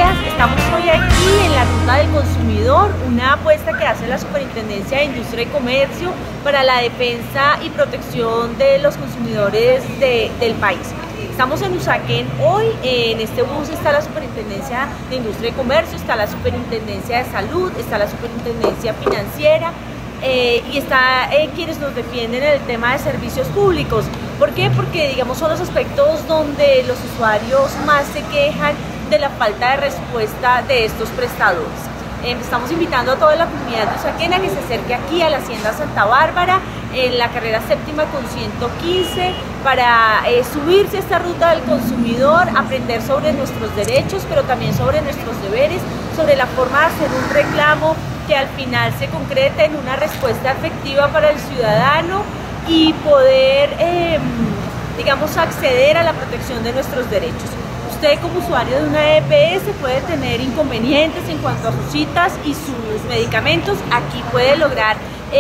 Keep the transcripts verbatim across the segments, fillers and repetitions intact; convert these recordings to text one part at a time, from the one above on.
días. Estamos hoy aquí en la Ruta del Consumidor, una apuesta que hace la Superintendencia de Industria y Comercio para la defensa y protección de los consumidores de, del país. Estamos en Usaquén hoy. En este bus está la Superintendencia de Industria y Comercio, está la Superintendencia de Salud, está la Superintendencia Financiera eh, y está eh, quienes nos defienden en el tema de servicios públicos. ¿Por qué? Porque digamos son los aspectos donde los usuarios más se quejan de la falta de respuesta de estos prestadores. Eh, estamos invitando a toda la comunidad de Usaquén a que se acerque aquí a la Hacienda Santa Bárbara en la carrera séptima con ciento quince para eh, subirse a esta ruta del consumidor, aprender sobre nuestros derechos, pero también sobre nuestros deberes, sobre la forma de hacer un reclamo que al final se concrete en una respuesta efectiva para el ciudadano y poder, eh, digamos, acceder a la protección de nuestros derechos. Usted como usuario de una E P S puede tener inconvenientes en cuanto a sus citas y sus medicamentos. Aquí puede lograr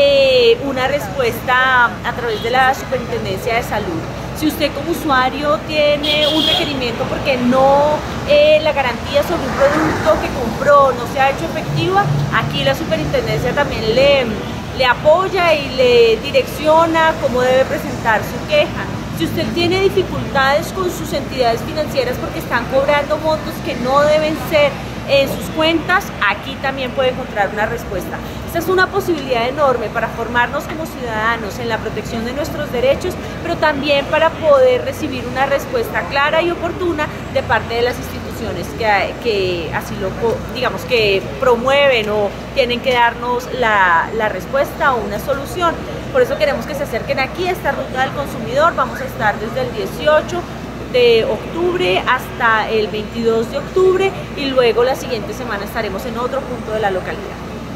eh, una respuesta a través de la Superintendencia de Salud. Si usted como usuario tiene un requerimiento porque no eh, la garantía sobre un producto que compró no se ha hecho efectiva, aquí la Superintendencia también le, le apoya y le direcciona cómo debe presentar su queja. Si usted tiene dificultades con sus entidades financieras porque están cobrando montos que no deben ser en sus cuentas, aquí también puede encontrar una respuesta. Esta es una posibilidad enorme para formarnos como ciudadanos en la protección de nuestros derechos, pero también para poder recibir una respuesta clara y oportuna de parte de las instituciones que, que así lo, digamos, que promueven o tienen que darnos la, la respuesta o una solución. Por eso queremos que se acerquen aquí a esta Ruta del Consumidor. Vamos a estar desde el dieciocho de octubre hasta el veintidós de octubre y luego la siguiente semana estaremos en otro punto de la localidad.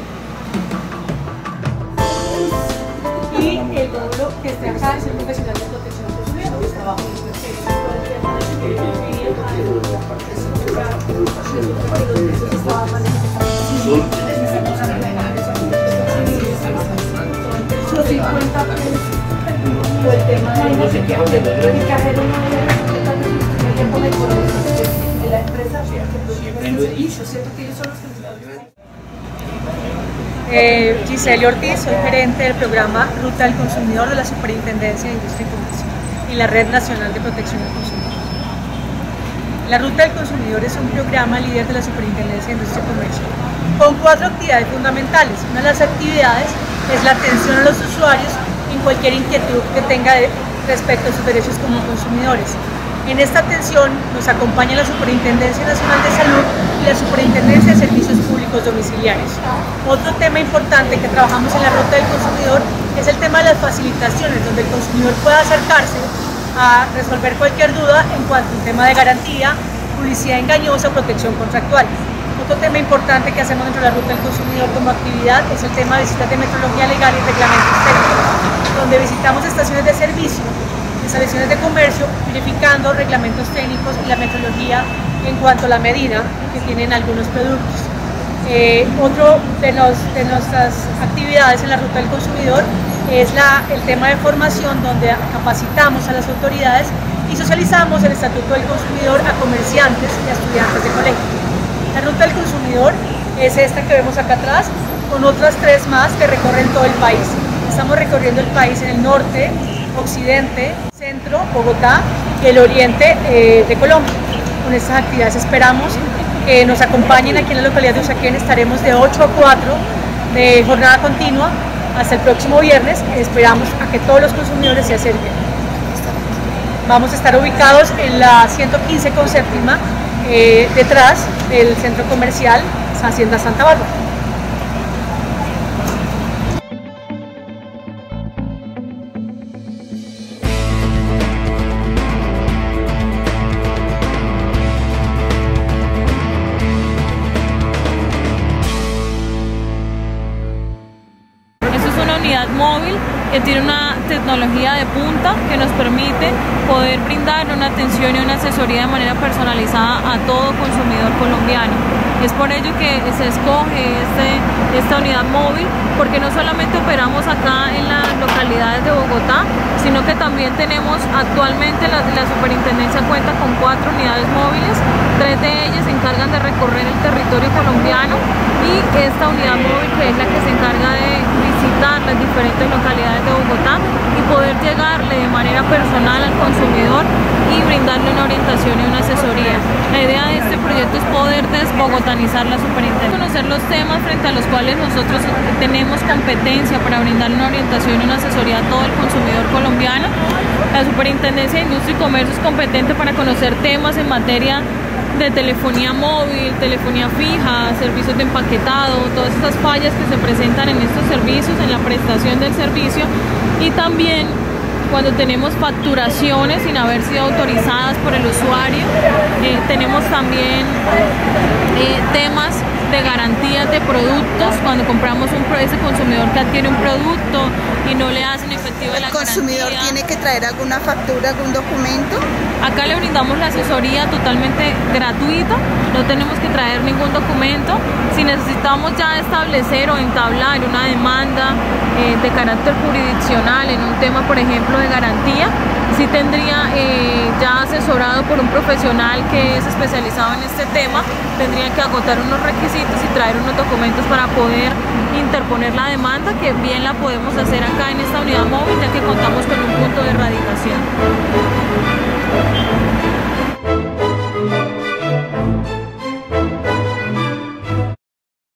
Y el módulo que está acá es el profesional de protección del consumidor, que está bajo el los cincuenta o el tema de el cajero no de la empresa que produce servicios, ¿cierto? Que ellos son los que nos dan. Eh, Giselle Ortiz, soy gerente del programa Ruta del Consumidor de la Superintendencia de Industria y Comercio y la Red Nacional de Protección del Consumidor. La Ruta del Consumidor es un programa líder de la Superintendencia de Industria y Comercio con cuatro actividades fundamentales. Una de las actividades es la atención a los usuarios en cualquier inquietud que tenga de, respecto a sus derechos como consumidores. En esta atención nos acompaña la Superintendencia Nacional de Salud y la Superintendencia de Servicios Públicos Domiciliarios. Otro tema importante que trabajamos en la Ruta del Consumidor es el tema de las facilitaciones, donde el consumidor pueda acercarse a resolver cualquier duda en cuanto al tema de garantía, publicidad engañosa o protección contractual. Otro tema importante que hacemos dentro de la Ruta del Consumidor como actividad es el tema de visitas de metrología legal y reglamentos técnicos, donde visitamos estaciones de servicio, instalaciones de comercio, verificando reglamentos técnicos y la metrología en cuanto a la medida que tienen algunos productos. Eh, otro de, los, de nuestras actividades en la Ruta del Consumidor es la, el tema de formación, donde capacitamos a las autoridades y socializamos el Estatuto del Consumidor a comerciantes y a estudiantes de colegio. La Ruta del Consumidor es esta que vemos acá atrás, con otras tres más que recorren todo el país. Estamos recorriendo el país en el norte, occidente, centro, Bogotá y el oriente eh, de Colombia. Con estas actividades esperamos que nos acompañen aquí en la localidad de Usaquén. Estaremos de ocho a cuatro de jornada continua hasta el próximo viernes. Esperamos a que todos los consumidores se acerquen. Vamos a estar ubicados en la ciento quince con séptima, eh, detrás del centro comercial Hacienda Santa Bárbara. Unidad móvil que tiene una tecnología de punta que nos permite poder brindar una atención y una asesoría de manera personalizada a todo consumidor colombiano. Es por ello que se escoge este, esta unidad móvil, porque no solamente operamos acá en las localidades de Bogotá, sino que también tenemos actualmente la, la superintendencia cuenta con cuatro unidades móviles, tres de ellas en encargan de recorrer el territorio colombiano, y esta unidad móvil, que es la que se encarga de visitar las diferentes localidades de Bogotá y poder llegarle de manera personal al consumidor y brindarle una orientación y una asesoría. La idea de este proyecto es poder desbogotanizar la superintendencia, conocer los temas frente a los cuales nosotros tenemos competencia para brindarle una orientación y una asesoría a todo el consumidor colombiano. La Superintendencia de Industria y Comercio es competente para conocer temas en materia de telefonía móvil, telefonía fija, servicios de empaquetado, todas estas fallas que se presentan en estos servicios, en la prestación del servicio, y también cuando tenemos facturaciones sin haber sido autorizadas por el usuario. Eh, tenemos también eh, temas de garantías de productos, cuando compramos un ese consumidor que adquiere un producto y no le hacen efectiva la garantía. ¿El consumidor tiene que traer alguna factura, algún documento? Acá le brindamos la asesoría totalmente gratuita, no tenemos que traer ningún documento. Si necesitamos ya establecer o entablar una demanda eh, de carácter jurisdiccional en un tema, por ejemplo, de garantía, sí tendría eh, ya asesorado por un profesional que es especializado en este tema, tendría que agotar unos requisitos y traer unos documentos para poder interponer la demanda, que bien la podemos hacer acá en esta unidad móvil, ya que contamos con un punto de erradicación.